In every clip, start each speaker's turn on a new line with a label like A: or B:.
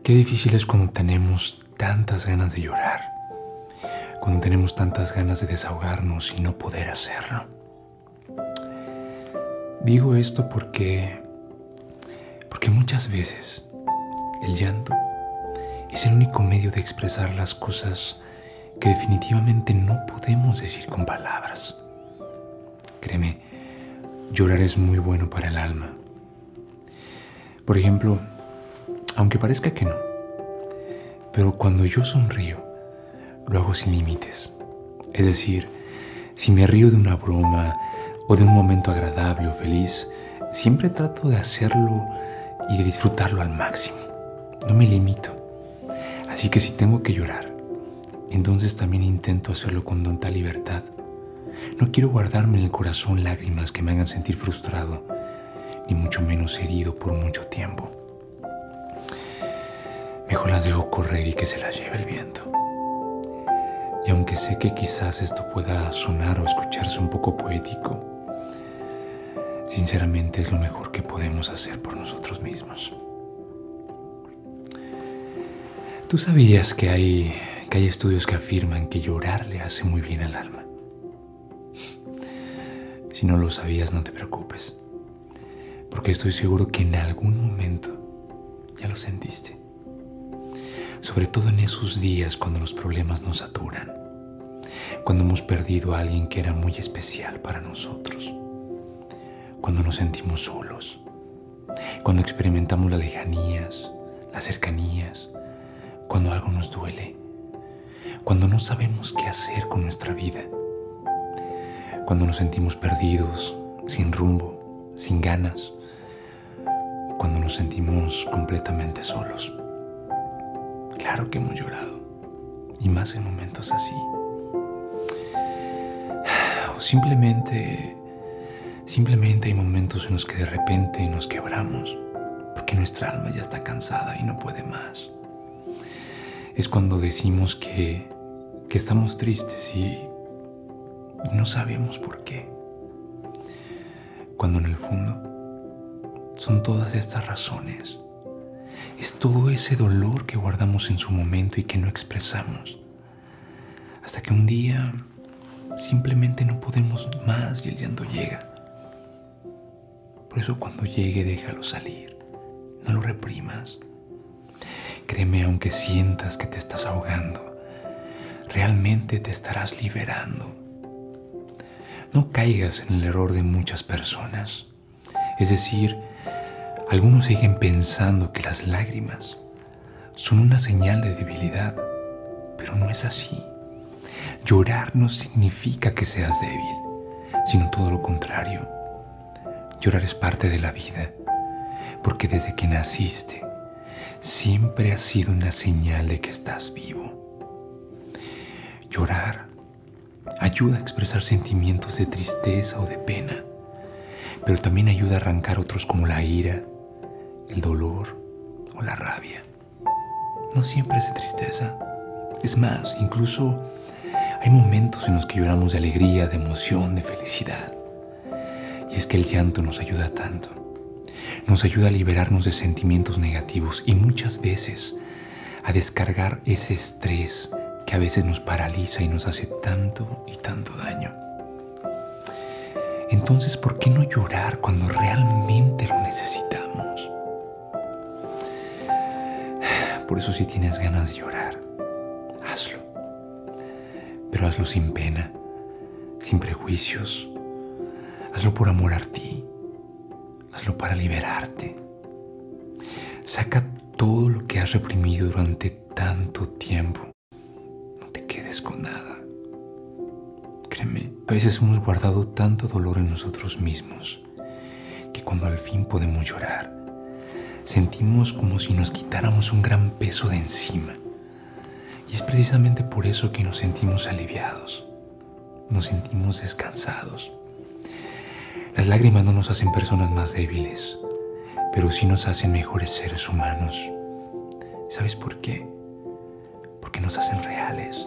A: Qué difícil es cuando tenemos tantas ganas de llorar, cuando tenemos tantas ganas de desahogarnos y no poder hacerlo. Digo esto porque muchas veces el llanto es el único medio de expresar las cosas que definitivamente no podemos decir con palabras. Créeme, llorar es muy bueno para el alma. Por ejemplo, aunque parezca que no, pero cuando yo sonrío, lo hago sin límites. Es decir, si me río de una broma o de un momento agradable o feliz, siempre trato de hacerlo y de disfrutarlo al máximo. No me limito. Así que si tengo que llorar, entonces también intento hacerlo con total libertad. No quiero guardarme en el corazón lágrimas que me hagan sentir frustrado, ni mucho menos herido por mucho tiempo. Mejor las dejo correr y que se las lleve el viento. Y aunque sé que quizás esto pueda sonar o escucharse un poco poético, sinceramente es lo mejor que podemos hacer por nosotros mismos. ¿Tú sabías que hay estudios que afirman que llorar le hace muy bien al alma? Si no lo sabías, no te preocupes, porque estoy seguro que en algún momento ya lo sentiste. Sobre todo en esos días cuando los problemas nos saturan, cuando hemos perdido a alguien que era muy especial para nosotros, cuando nos sentimos solos, cuando experimentamos las lejanías, las cercanías, cuando algo nos duele, cuando no sabemos qué hacer con nuestra vida, cuando nos sentimos perdidos, sin rumbo, sin ganas, o cuando nos sentimos completamente solos. Claro que hemos llorado, y más en momentos así. O simplemente hay momentos en los que de repente nos quebramos, porque nuestra alma ya está cansada y no puede más. Es cuando decimos que estamos tristes y no sabemos por qué. Cuando en el fondo son todas estas razones. Es todo ese dolor que guardamos en su momento y que no expresamos. Hasta que un día simplemente no podemos más y el llanto llega. Por eso cuando llegue, déjalo salir. No lo reprimas. Créeme, aunque sientas que te estás ahogando, realmente te estarás liberando. No caigas en el error de muchas personas. Es decir, algunos siguen pensando que las lágrimas son una señal de debilidad, pero no es así. Llorar no significa que seas débil, sino todo lo contrario. Llorar es parte de la vida, porque desde que naciste, siempre ha sido una señal de que estás vivo. Llorar ayuda a expresar sentimientos de tristeza o de pena, pero también ayuda a arrancar otros como la ira, el dolor o la rabia. No siempre es de tristeza. Es más, incluso hay momentos en los que lloramos de alegría, de emoción, de felicidad. Y es que el llanto nos ayuda tanto. Nos ayuda a liberarnos de sentimientos negativos y muchas veces a descargar ese estrés que a veces nos paraliza y nos hace tanto y tanto daño. Entonces, ¿por qué no llorar cuando realmente lo necesitamos? Por eso, si tienes ganas de llorar, hazlo. Pero hazlo sin pena, sin prejuicios. Hazlo por amor a ti. Hazlo para liberarte. Saca todo lo que has reprimido durante tanto tiempo. No te quedes con nada. Créeme, a veces hemos guardado tanto dolor en nosotros mismos que cuando al fin podemos llorar, sentimos como si nos quitáramos un gran peso de encima. Y es precisamente por eso que nos sentimos aliviados, nos sentimos descansados. Las lágrimas no nos hacen personas más débiles, pero sí nos hacen mejores seres humanos. ¿Sabes por qué? Porque nos hacen reales.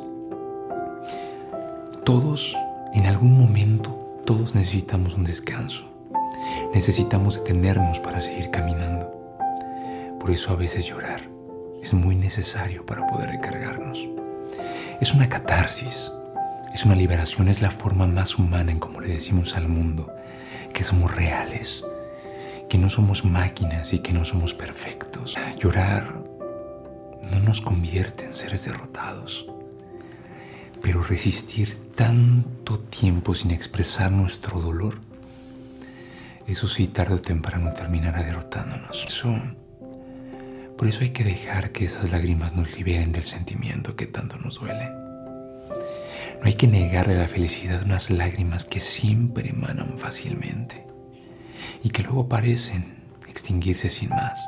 A: Todos, en algún momento, todos necesitamos un descanso. Necesitamos detenernos para seguir caminando. Por eso a veces llorar es muy necesario para poder recargarnos. Es una catarsis, es una liberación, es la forma más humana en cómo le decimos al mundo que somos reales, que no somos máquinas y que no somos perfectos. Llorar no nos convierte en seres derrotados, pero resistir tanto tiempo sin expresar nuestro dolor, eso sí, tarde o temprano terminará derrotándonos. Por eso hay que dejar que esas lágrimas nos liberen del sentimiento que tanto nos duele. No hay que negarle la felicidad a unas lágrimas que siempre emanan fácilmente y que luego parecen extinguirse sin más.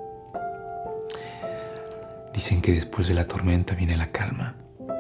A: Dicen que después de la tormenta viene la calma.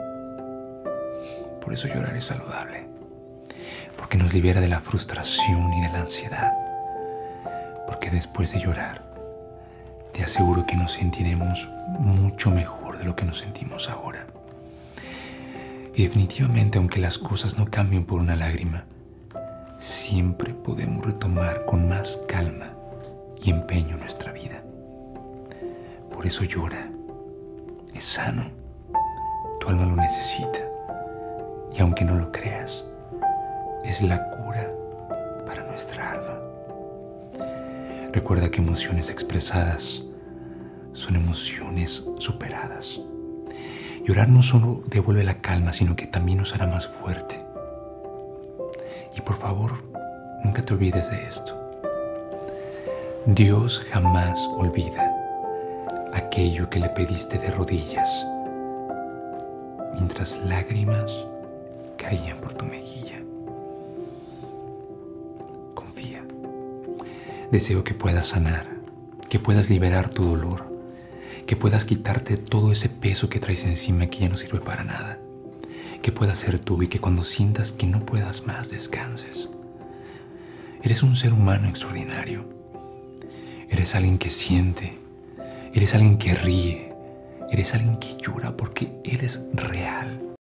A: Por eso llorar es saludable, porque nos libera de la frustración y de la ansiedad. Porque después de llorar, te aseguro que nos sentiremos mucho mejor de lo que nos sentimos ahora. Y definitivamente, aunque las cosas no cambien por una lágrima, siempre podemos retomar con más calma y empeño nuestra vida. Por eso llora, es sano, tu alma lo necesita. Y aunque no lo creas, es la cura para nuestra alma. Recuerda que emociones expresadas son emociones superadas. Llorar no solo devuelve la calma, sino que también nos hará más fuerte. Y por favor, nunca te olvides de esto. Dios jamás olvida aquello que le pediste de rodillas, mientras lágrimas caían por tu mejilla. Confía. Deseo que puedas sanar, que puedas liberar tu dolor, que puedas quitarte todo ese peso que traes encima que ya no sirve para nada, que puedas ser tú y que cuando sientas que no puedas más, descanses. Eres un ser humano extraordinario. Eres alguien que siente, eres alguien que ríe, eres alguien que llora porque eres real.